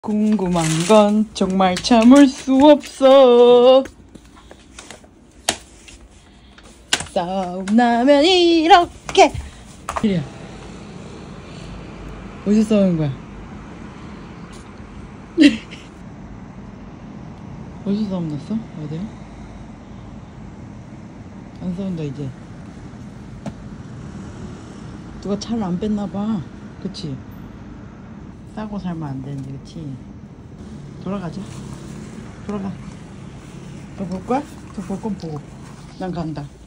궁금한 건 정말 참을 수 없어. 싸움 나면 이렇게. 이리야. 어디서 싸우는 거야? 어디서 싸움 났어? 어디야? 안 싸운다 이제. 누가 차를 안 뺐나봐. 그치? 싸고 살면 안 되는데, 그치? 돌아가자. 돌아가. 더 볼 거야? 더 볼 건 보고. 난 간다.